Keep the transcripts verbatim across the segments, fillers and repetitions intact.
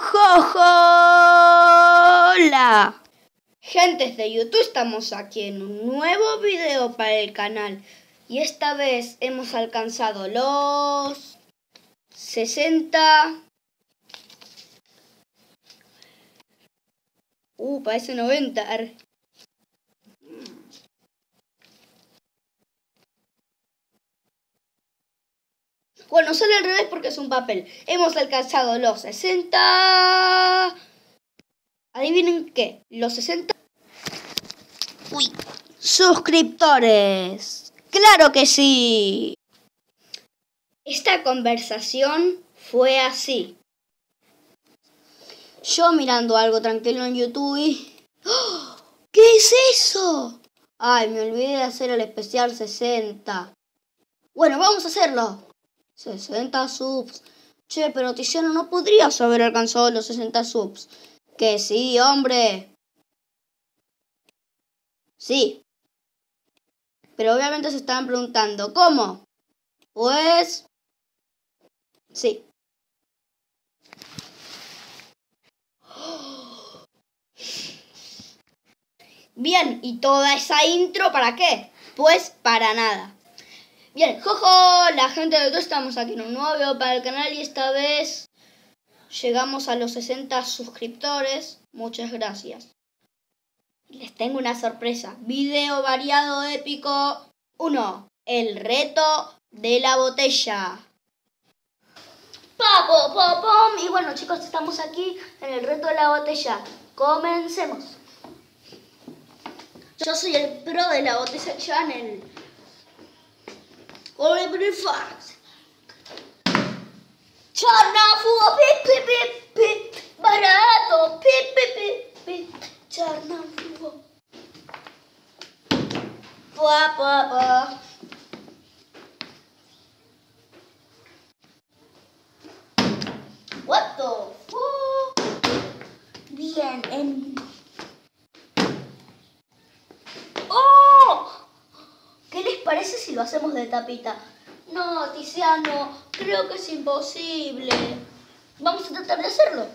Hola, gentes de YouTube, estamos aquí en un nuevo video para el canal y esta vez hemos alcanzado los sesenta. Uh, parece noventa. Bueno, sale al revés porque es un papel. Hemos alcanzado los sesenta. Adivinen qué, los sesenta. Uy, suscriptores. Claro que sí. Esta conversación fue así. Yo mirando algo tranquilo en YouTube y... ¡Oh! ¿Qué es eso? Ay, me olvidé de hacer el especial sesenta. Bueno, vamos a hacerlo. sesenta subs. Che, pero Tiziano, ¿no podrías haber alcanzado los sesenta subs? Que sí, hombre. Sí. Pero obviamente se estaban preguntando, ¿cómo? Pues... sí. Bien, ¿y toda esa intro para qué? Pues para nada. Bien, jojo, la gente de YouTube, estamos aquí en un nuevo video para el canal y esta vez llegamos a los sesenta suscriptores. Muchas gracias. Les tengo una sorpresa. Video variado épico uno. El reto de la botella. Pa, po, po, pom. Y bueno, chicos, estamos aquí en el reto de la botella. Comencemos. Yo soy el pro de la botella channel. Ole, breakfast. Charnafugo, pi, pi, pi, pi. Barato, pi, pi, pi, pi. Charnafugo. Pa, pa, pa. What the fuck? Bien, en... ¿qué les parece si lo hacemos de tapita? No, Tiziano, creo que es imposible. Vamos a tratar de hacerlo.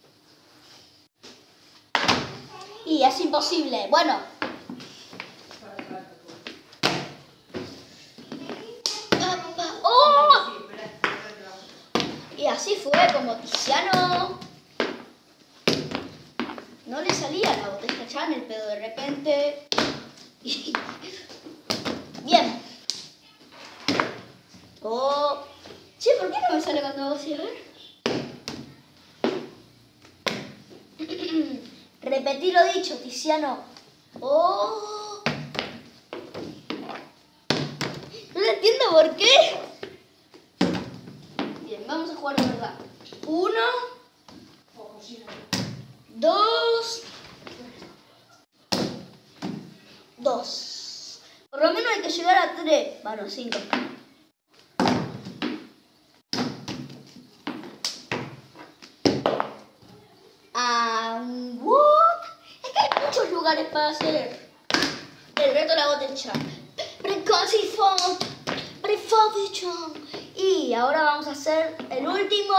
Y es imposible. Bueno. ¡Oh! Y así fue como Tiziano no le salía la botella channel, pero de repente... Bien. Oh. Che, ¿por qué no me sale cuando hago así? A ver. Repetí lo dicho, Tiziano. Oh. No entiendo por qué. Bien, vamos a jugar de verdad. Uno. Dos. Dos. Por lo menos hay que llegar a tres. Bueno, cinco. Um, what? Es que hay muchos lugares para hacer el reto de la botella. Precaución, precaución. Y ahora vamos a hacer el último.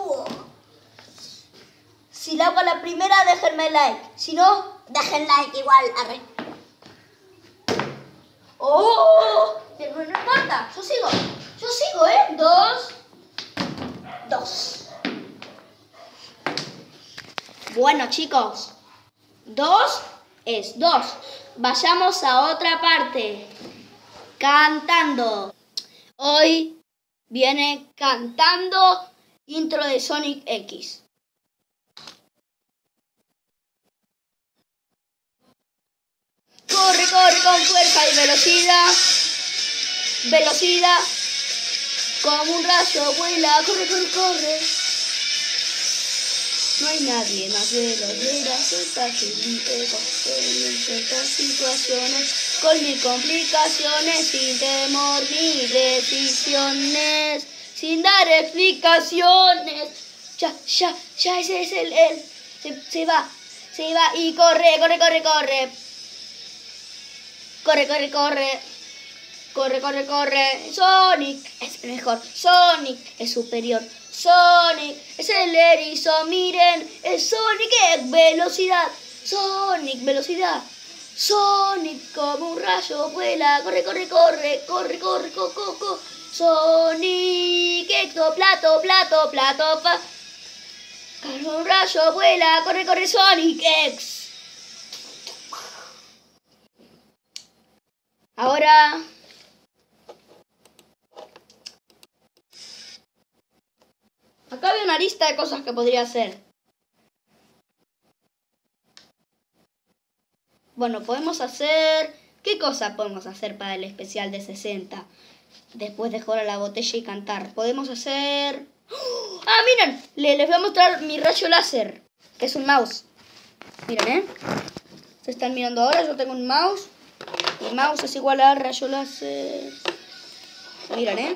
Si la hago la primera, déjenme like. Si no, dejen like igual. Arre. ¡Oh! Pero no importa, yo sigo. Yo sigo, ¿eh? Dos. Dos. Bueno, chicos. Dos es dos. Vayamos a otra parte. Cantando. Hoy viene cantando intro de Sonic X. Corre, corre con fuerza y velocidad. Velocidad. Como un rayo vuela. Corre, corre, corre. No hay nadie más verdadera. Está feliz con estas situaciones. Con mil complicaciones. Sin temor ni decisiones. Sin dar explicaciones. Ya, ya, ya ese es el... el se, se va. Se va y corre, corre, corre, corre. Corre, corre, corre. Corre, corre, corre. Sonic es mejor. Sonic es superior. Sonic es el erizo, miren, es Sonic en velocidad. Sonic, velocidad. Sonic como un rayo vuela, corre, corre, corre, corre, corre, co, co, co. Sonic, exo, plato, plato, plato, pa. Como un rayo vuela, corre, corre, Sonic X. Ahora... acá hay una lista de cosas que podría hacer. Bueno, podemos hacer... ¿qué cosa podemos hacer para el especial de sesenta? Después de jugar a la botella y cantar. Podemos hacer... ¡oh! ¡Ah, miren! Les, les voy a mostrar mi rayo láser, que es un mouse. Miren, ¿eh? Se están mirando ahora, yo tengo un mouse. Mi mouse es igual al rayo láser. Miren, ¿eh?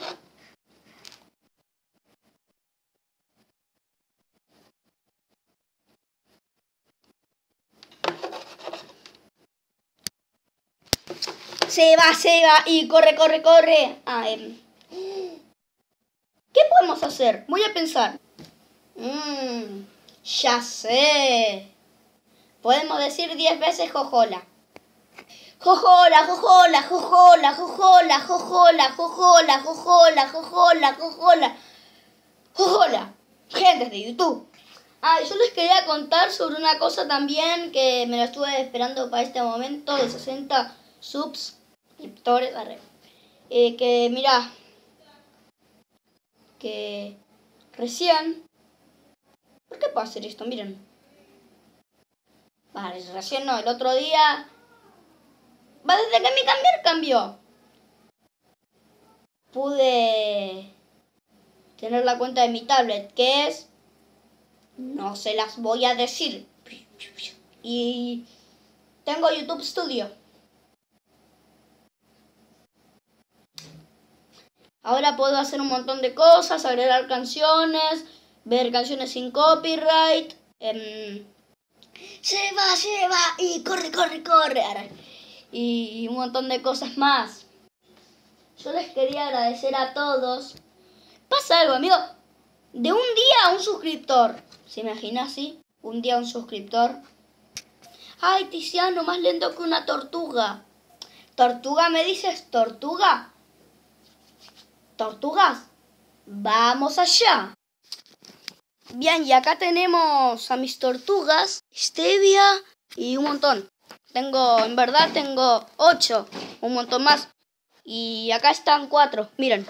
Se va, se va y corre, corre, corre. Ah, eh. ¿Qué podemos hacer? Voy a pensar. Mmm, ya sé. Podemos decir diez veces jojola. Jojola, jojola, jojola, jojola, jojola, jojola, jojola, jojola, jojola. Jojola. Gente de YouTube. Ah, yo les quería contar sobre una cosa también que me la estuve esperando para este momento de sesenta suscriptores. Eh, que mira, que recién... ¿por qué puedo hacer esto? Miren. Vale, recién no, el otro día... va, desde que me cambié, cambió. Pude tener la cuenta de mi tablet, que es... no se las voy a decir. Y tengo YouTube Studio. Ahora puedo hacer un montón de cosas, agregar canciones, ver canciones sin copyright. Eh, se va, se va y corre, corre, corre. Y un montón de cosas más. Yo les quería agradecer a todos. Pasa algo, amigo. De un día a un suscriptor. ¿Se imagina así? Un día a un suscriptor. Ay, Tiziano, más lento que una tortuga. ¿Tortuga me dices? ¿Tortuga? ¿Tortugas? ¡Vamos allá! Bien, y acá tenemos a mis tortugas, Stevia y un montón. Tengo, en verdad tengo ocho, un montón más. Y acá están cuatro, miren.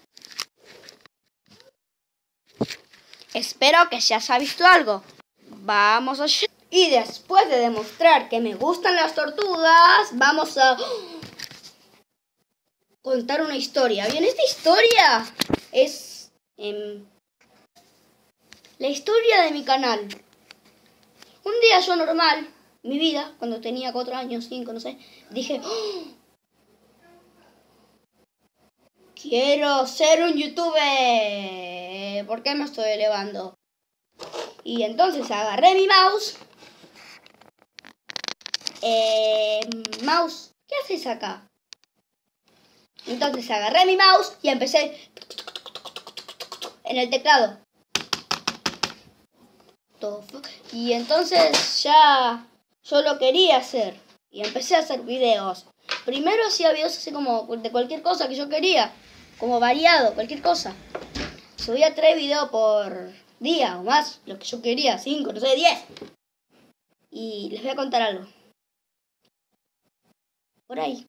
Espero que ya se ha visto algo. Vamos allá. Y después de demostrar que me gustan las tortugas, vamos a... contar una historia. Bien, esta historia es eh, la historia de mi canal. Un día yo normal, mi vida, cuando tenía cuatro años, cinco, no sé, dije, ¡oh! Quiero ser un youtuber. ¿Por qué me estoy elevando? Y entonces agarré mi mouse. Eh, mouse, ¿qué haces acá? Entonces agarré mi mouse y empecé en el teclado. Y entonces ya yo lo quería hacer. Y empecé a hacer videos. Primero hacía videos así como de cualquier cosa que yo quería. Como variado, cualquier cosa. Subía tres videos por día o más. Lo que yo quería, cinco, no sé, diez. Y les voy a contar algo. Por ahí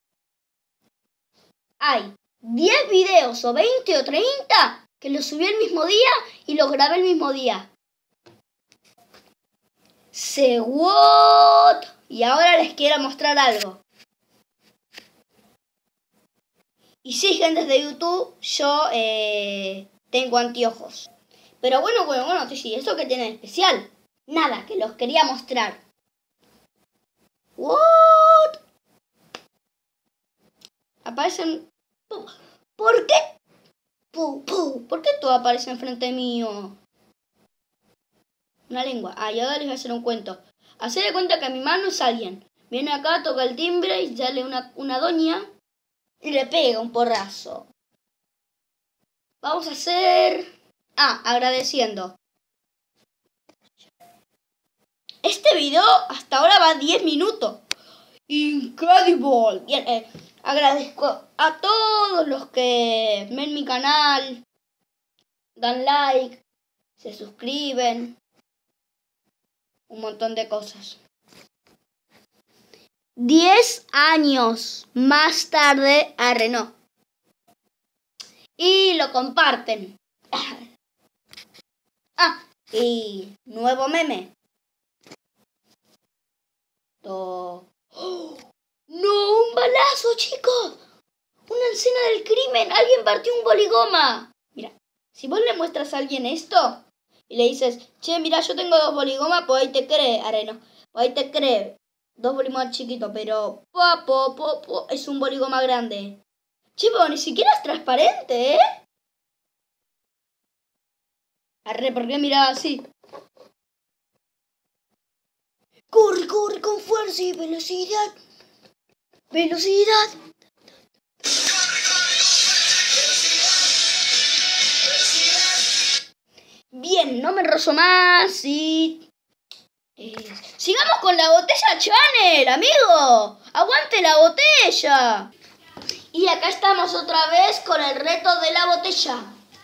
hay diez videos o veinte o treinta que los subí el mismo día y los grabé el mismo día. ¿Se what? Y ahora les quiero mostrar algo. Y sí, gente de YouTube, yo eh, tengo anteojos. Pero bueno, bueno, bueno, sí, ¿esto qué tiene de especial? Nada, que los quería mostrar. What? Aparecen... ¿Por qué? ¿Por qué todo aparece enfrente mío? Una lengua. Ah, y ahora les voy a hacer un cuento. Hacer de cuenta que mi mano es alguien. Viene acá, toca el timbre y sale una, una doña y le pega un porrazo. Vamos a hacer Ah, agradeciendo. Este video hasta ahora va diez minutos. Incredible. Bien, eh, agradezco a todos los que ven mi canal, dan like, se suscriben, un montón de cosas. Diez años más tarde, arre no. Y lo comparten. Ah, y nuevo meme. ¡Oh! ¡No! ¡Un balazo, chicos! ¡Una escena del crimen! ¡Alguien partió un boligoma! Mira, si vos le muestras a alguien esto y le dices, che, mira, yo tengo dos boligomas, pues ahí te cree, areno. Pues ahí te cree. Dos boligomas chiquitos, pero po, po, po, po, es un boligoma grande. Che, pero ni siquiera es transparente, ¿eh? Arre, ¿por qué miraba así? Corre, corre con fuerza y velocidad. Velocidad. Bien, no me enrollo más y... Eh, sigamos con la botella Chanel, amigo. Aguante la botella. Y acá estamos otra vez con el reto de la botella.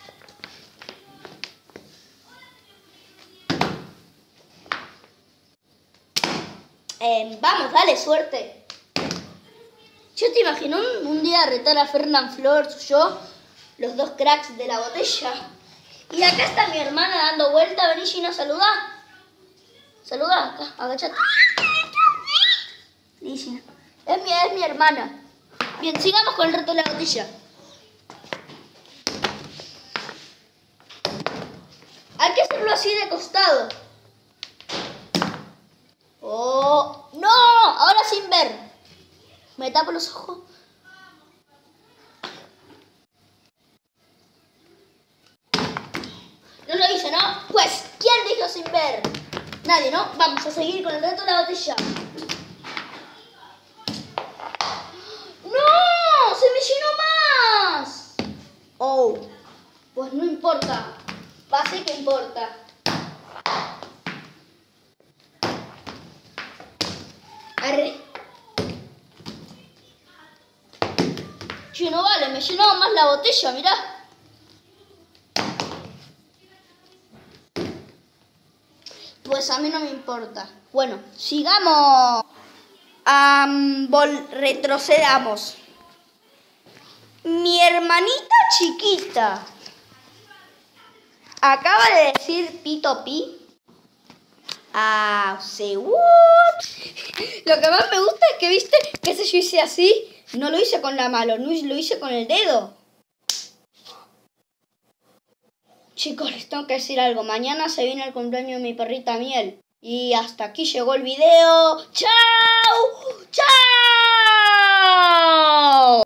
Eh, vamos, dale, suerte. Yo te imagino un, un día retar a Fernán Flores, yo, los dos cracks de la botella. Y acá está mi hermana dando vuelta. Vení, Gina, saludá. Saludá, acá, agachate. Vení, Gina. Es mi, es mi hermana. Bien, sigamos con el reto de la botella. Hay que hacerlo así de costado. ¡Oh! ¡No! Ahora sin ver. Me tapo los ojos. No lo hice, ¿no? Pues, ¿quién dijo sin ver? Nadie, ¿no? Vamos a seguir con el reto de la botella. ¡No! ¡Se me llenó más! Oh, pues no importa. Pase que importa. Arre. Che, no vale, me llenaba más la botella, mirá. Pues a mí no me importa. Bueno, sigamos. Um, vol retrocedamos. Mi hermanita chiquita acaba de decir pito pi. Ah, say what? Lo que más me gusta es que, viste, que si yo hice así, no lo hice con la mano, no lo hice con el dedo. Chicos, les tengo que decir algo. Mañana se viene el cumpleaños de mi perrita Miel. Y hasta aquí llegó el video. ¡Chao! ¡Chao!